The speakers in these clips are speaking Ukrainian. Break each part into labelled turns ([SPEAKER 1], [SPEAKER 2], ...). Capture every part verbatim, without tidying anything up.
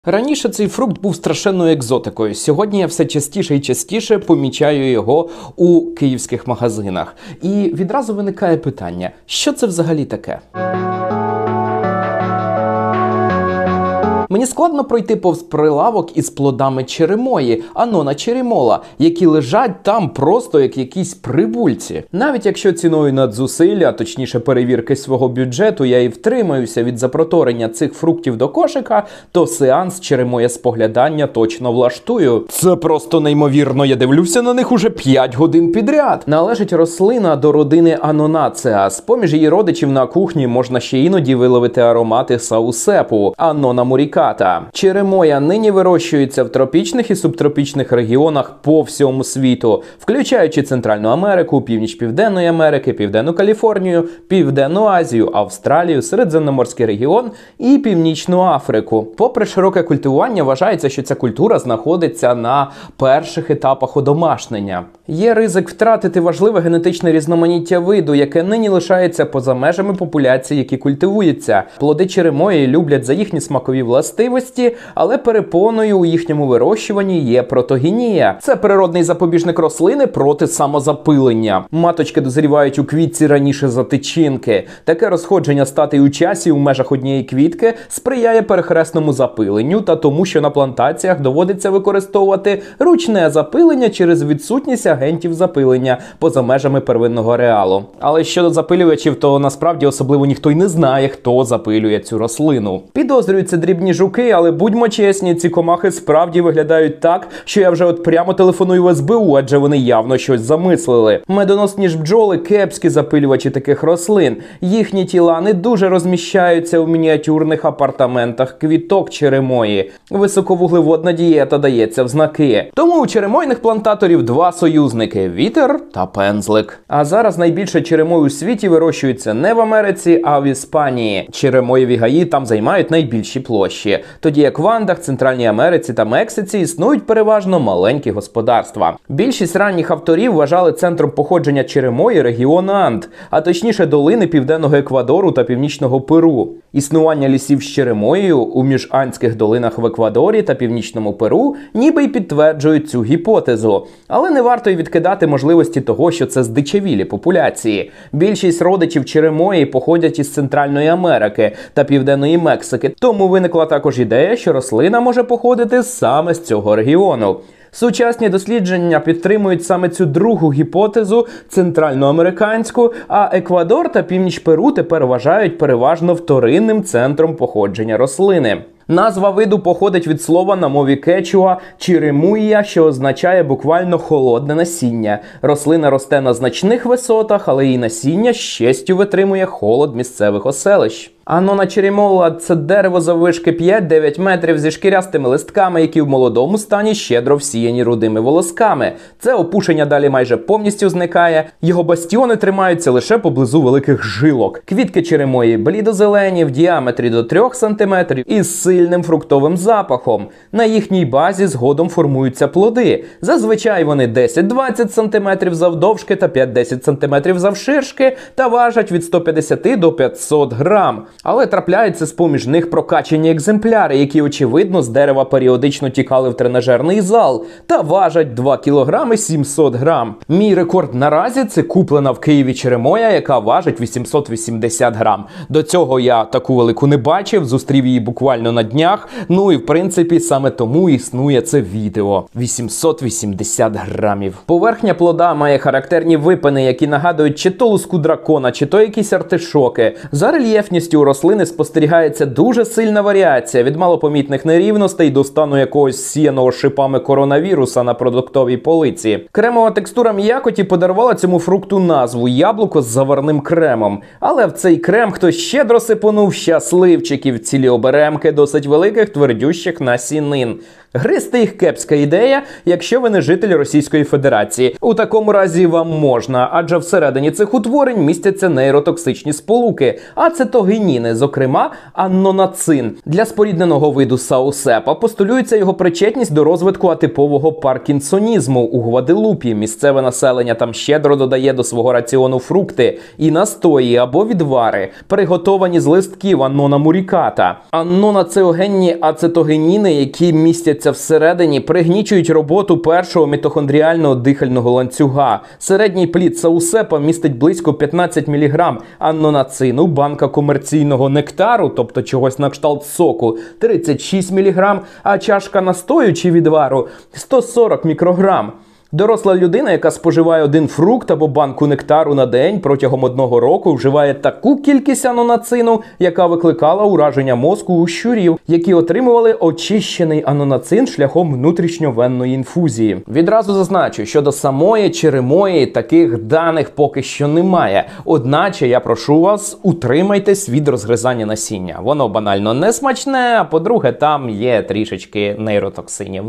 [SPEAKER 1] Раніше цей фрукт був страшенною екзотикою. Сьогодні я все частіше і частіше помічаю його у київських магазинах. І відразу виникає питання, що це взагалі таке? Мені складно пройти повз прилавок із плодами черемої, анона черемола, які лежать там просто як якісь прибульці. Навіть якщо ціною надзусилля, а точніше перевірки свого бюджету, я і втримаюся від запроторення цих фруктів до кошика, то сеанс черемоя споглядання точно влаштую. Це просто неймовірно, я дивлюся на них уже п'ять годин підряд. Належить рослина до родини Анонацеа. З-поміж її родичів на кухні можна ще іноді виловити аромати саусепу, Анона муріка. Черемоя нині вирощується в тропічних і субтропічних регіонах по всьому світу, включаючи Центральну Америку, північ Південної Америки, Південну Каліфорнію, Південну Азію, Австралію, Середземноморський регіон і Північну Африку. Попри широке культивування, вважається, що ця культура знаходиться на перших етапах одомашнення. Є ризик втратити важливе генетичне різноманіття виду, яке нині лишається поза межами популяції, які культивуються. Плоди черемої люблять за їхні смакові властивості, але перепоною у їхньому вирощуванні є протогенія. Це природний запобіжник рослини проти самозапилення. Маточки дозрівають у квітці раніше за тичинки. Таке розходження статей у часі у межах однієї квітки сприяє перехресному запиленню та тому, що на плантаціях доводиться використовувати ручне запилення через відсутність агентів запилення поза межами первинного ареалу. Але щодо запилювачів, то насправді особливо ніхто й не знає, хто запилює цю рослину. Підозрюються дрібні жуки, але будьмо чесні, ці комахи справді виглядають так, що я вже от прямо телефоную в ес бе у, адже вони явно щось замислили. Медоносні ж бджоли – кепські запилювачі таких рослин. Їхні тіла не дуже розміщаються у мініатюрних апартаментах квіток черемої. Високовуглеводна дієта дається в знаки. Тому у черемойних плантаторів два союзники – вітер та пензлик. А зараз найбільше черемой у світі вирощується не в Америці, а в Іспанії. Черемоєві гаї там займають найбільші площі. Тоді як в Андах, Центральній Америці та Мексиці існують переважно маленькі господарства. Більшість ранніх авторів вважали центром походження черемої регіон Анд, а точніше долини Південного Еквадору та Північного Перу. Існування лісів з черемоєю у міжандських долинах в Еквадорі та Північному Перу ніби й підтверджують цю гіпотезу. Але не варто й відкидати можливості того, що це здичавілі популяції. Більшість родичів черемої походять із Центральної Америки та Південної Мексики, тому виникла також ідея, що рослина може походити саме з цього регіону. Сучасні дослідження підтримують саме цю другу гіпотезу, центральноамериканську, а Еквадор та північ Перу тепер вважають переважно вторинним центром походження рослини. Назва виду походить від слова на мові кечуа «чиремуя», що означає буквально «холодне насіння». Рослина росте на значних висотах, але її насіння з честю витримує холод місцевих оселищ. Анона черемола – це дерево заввишки п'ять-дев'ять метрів зі шкірястими листками, які в молодому стані щедро всіяні рудими волосками. Це опушення далі майже повністю зникає, його бастіони тримаються лише поблизу великих жилок. Квітки черемої блідозелені, в діаметрі до трьох сантиметрів, із сильним фруктовим запахом. На їхній базі згодом формуються плоди. Зазвичай вони десять-двадцять сантиметрів завдовжки та п'ять-десять сантиметрів завширшки та важать від ста п'ятдесяти до п'ятсот грам. Але трапляються з-поміж них прокачені екземпляри, які, очевидно, з дерева періодично тікали в тренажерний зал та важать два кілограми сімсот грам. Мій рекорд наразі – це куплена в Києві черемоя, яка важить вісімсот вісімдесят грам. До цього я таку велику не бачив, зустрів її буквально на днях, ну і в принципі саме тому існує це відео. вісімсот вісімдесят грамів. Поверхня плода має характерні випини, які нагадують чи то луску дракона, чи то якісь артишоки. За рельєфністю у рослини спостерігається дуже сильна варіація від малопомітних нерівностей до стану якогось сіяного шипами коронавіруса на продуктовій полиці. Кремова текстура м'якоті подарувала цьому фрукту назву яблуко з заварним кремом. Але в цей крем хтось щедро сипонув щасливчиків, цілі оберемки досить великих твердющих насінин. Гризти їх кепська ідея, якщо ви не житель Російської Федерації. У такому разі вам можна, адже всередині цих утворень містяться нейротоксичні сполуки, ацетогеніни, зокрема аннонацин. Для спорідненого виду саусепа постулюється його причетність до розвитку атипового паркінсонізму у Гваделупі. Місцеве населення там щедро додає до свого раціону фрукти і настої або відвари, приготовані з листків аннона муріката. Аннонацеогенні ацетогеніни, які містяться всередині, пригнічують роботу першого мітохондріального дихального ланцюга. Середній плід саусепа містить близько п'ятнадцять міліграм аннонацину, банка комерційного нектару, тобто чогось на кшталт соку, тридцять шість міліграм, а чашка настою чи відвару – сто сорок мікрограм. Доросла людина, яка споживає один фрукт або банку нектару на день протягом одного року, вживає таку кількість анонацину, яка викликала ураження мозку у щурів, які отримували очищений анонацин шляхом внутрішньовенної інфузії. Відразу зазначу, що до самої черемої таких даних поки що немає. Одначе я прошу вас, утримайтесь від розгризання насіння. Воно банально не смачне, а по-друге, там є трішечки нейротоксинів,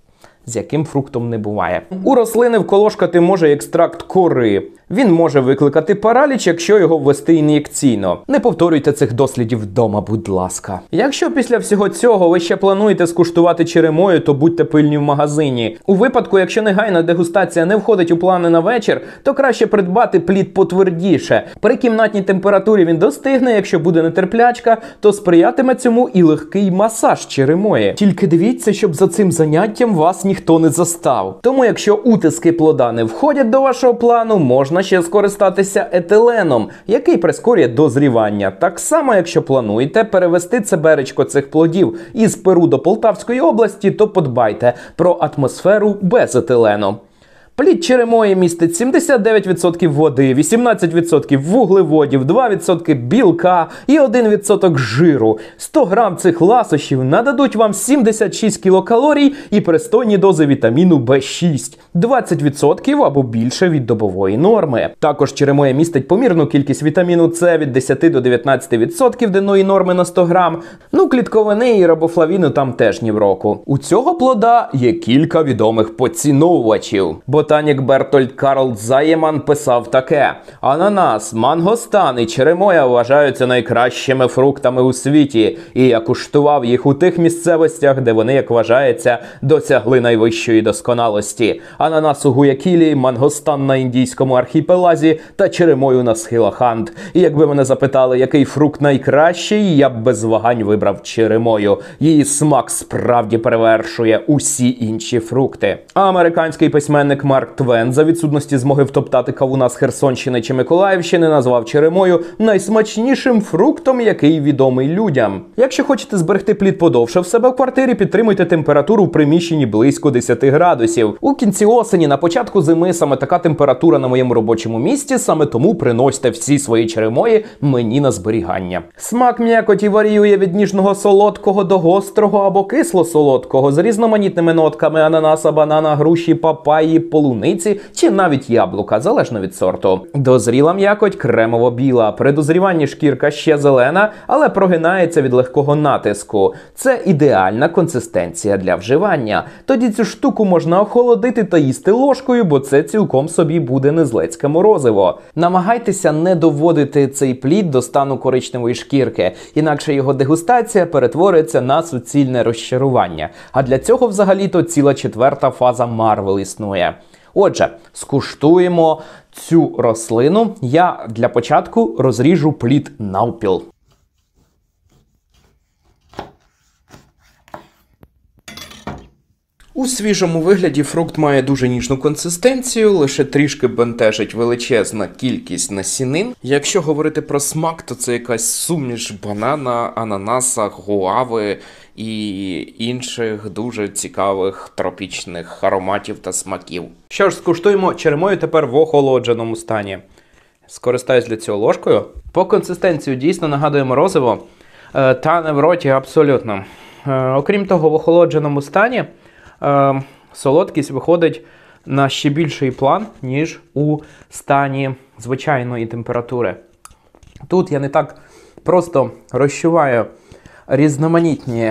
[SPEAKER 1] з яким фруктом не буває. У рослини вколошкати може екстракт кори. Він може викликати параліч, якщо його ввести ін'єкційно. Не повторюйте цих дослідів вдома, будь ласка. Якщо після всього цього ви ще плануєте скуштувати черемою, то будьте пильні в магазині. У випадку, якщо негайна дегустація не входить у плани на вечір, то краще придбати плід потвердіше. При кімнатній температурі він достигне, якщо буде нетерплячка, то сприятиме цьому і легкий масаж черемої. Тільки дивіться, щоб за цим заняттям вас ніхто не застав. Тому якщо утиски плода не входять до вашого плану, можна ще скористатися етиленом, який прискорює дозрівання. Так само, якщо плануєте перевести цеберечко цих плодів із Перу до Полтавської області, то подбайте про атмосферу без етилену. Плід черемої містить сімдесят дев'ять відсотків води, вісімнадцять відсотків вуглеводів, два відсотки білка і один відсоток жиру. сто грам цих ласощів нададуть вам сімдесят шість кілокалорій і пристойні дози вітаміну Б шість. двадцять відсотків або більше від добової норми. Також черемоя містить помірну кількість вітаміну С від десяти до дев'ятнадцяти відсотків денної норми на сто грам. Ну, клітковини і рибофлавіну там теж ні в року. У цього плода є кілька відомих поціновувачів. Ботанік Бертольд Карл Заєман писав таке: ананас, мангостан і черемоя вважаються найкращими фруктами у світі, і я куштував їх у тих місцевостях, де вони, як вважається, досягли найвищої досконалості. Ананас у Гуякілі, мангостан на індійському архіпелазі та черемою на схилах Анд. І якби мене запитали, який фрукт найкращий, я б без вагань вибрав черемою. Її смак справді перевершує усі інші фрукти. А американський письменник Марк Твен за відсутності змоги втоптати кавуна з Херсонщини чи Миколаївщини назвав черемою найсмачнішим фруктом, який відомий людям. Якщо хочете зберегти плід подовше в себе в квартирі, підтримуйте температуру в приміщенні близько десяти градусів. У кінці осені, на початку зими саме така температура на моєму робочому місці, саме тому приносьте всі свої черемої мені на зберігання. Смак м'якоті варіює від ніжного солодкого до гострого або кисло-солодкого з різноманітними нотками ананаса, банана, груші, папаї, полуниці чи навіть яблука, залежно від сорту. Дозріла м'якоть кремово-біла. При дозріванні шкірка ще зелена, але прогинається від легкого натиску. Це ідеальна консистенція для вживання. Тоді цю штуку можна охолодити та їсти ложкою, бо це цілком собі буде незлецьке морозиво. Намагайтеся не доводити цей плід до стану коричневої шкірки, інакше його дегустація перетвориться на суцільне розчарування. А для цього взагалі-то ціла четверта фаза Марвел існує. Отже, скуштуємо цю рослину. Я для початку розріжу плід навпіл. У свіжому вигляді фрукт має дуже ніжну консистенцію, лише трішки бентежить величезна кількість насінин. Якщо говорити про смак, то це якась суміш банана, ананаса, гуави і інших дуже цікавих тропічних ароматів та смаків. Що ж, скуштуємо черемою тепер в охолодженому стані. Скористаюсь для цього ложкою. По консистенції дійсно нагадує морозиво, тане в роті абсолютно. Окрім того, в охолодженому стані Е, солодкість виходить на ще більший план, ніж у стані звичайної температури. Тут я не так просто розчуваю різноманітні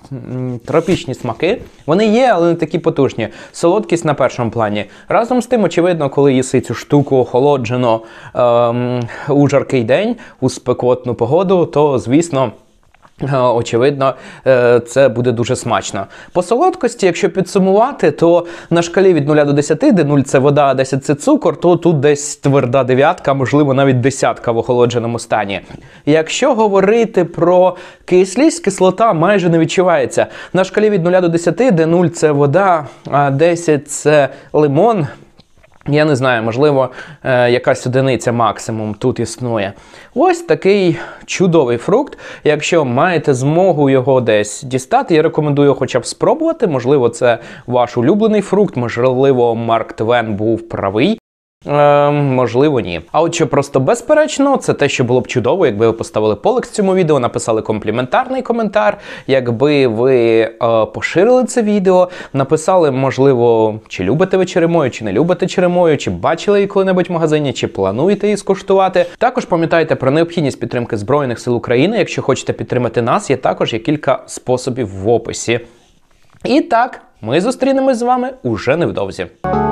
[SPEAKER 1] м, тропічні смаки. Вони є, але не такі потужні. Солодкість на першому плані. Разом з тим, очевидно, коли їси цю штуку охолоджено ем, у жаркий день, у спекотну погоду, то, звісно, очевидно, це буде дуже смачно. По солодкості, якщо підсумувати, то на шкалі від нуля до десяти, де нуль – це вода, а десять – це цукор, то тут десь тверда дев'ятка, можливо, навіть десятка в охолодженому стані. Якщо говорити про кислість, кислота майже не відчувається. На шкалі від нуля до десяти, де нуль – це вода, а десять – це лимон, я не знаю, можливо, е, якась одиниця максимум тут існує. Ось такий чудовий фрукт. Якщо маєте змогу його десь дістати, я рекомендую хоча б спробувати. Можливо, це ваш улюблений фрукт, можливо, Марк Твен був правий. Е, можливо, ні. А от що просто безперечно, це те, що було б чудово, якби ви поставили поликс цьому відео, написали компліментарний коментар, якби ви е, поширили це відео, написали, можливо, чи любите ви черемою, чи не любите черемою, чи бачили її коли-небудь в магазині, чи плануєте її скуштувати. Також пам'ятайте про необхідність підтримки Збройних сил України. Якщо хочете підтримати нас, є також є кілька способів в описі. І так, ми зустрінемось з вами уже невдовзі.